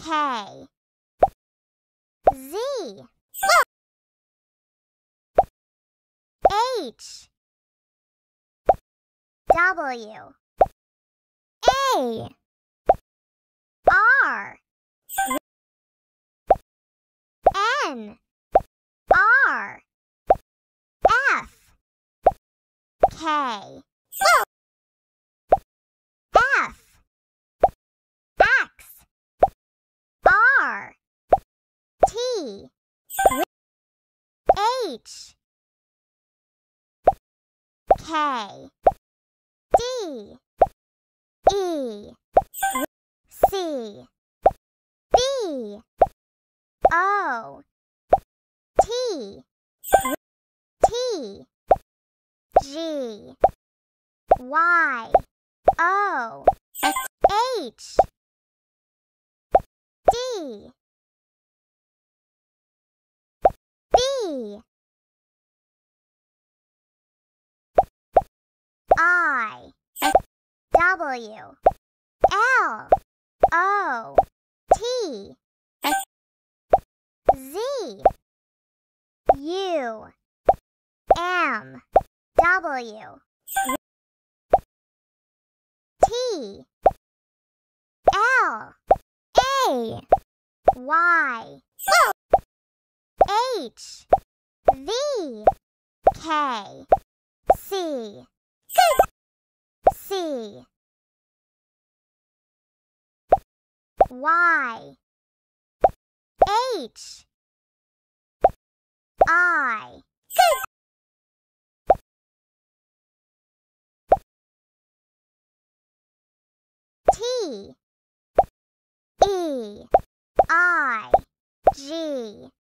K, Z, H, W, A, R, N, R, F, K, F, X, R, T, H, K, D, E, C, B, O, T, T, G, Y, O, H, D, B, I, W, L, O, T, Z, U, M, W, T, L, A, Y, H, V, K, C, C, Y, H, I, T, E, I, G,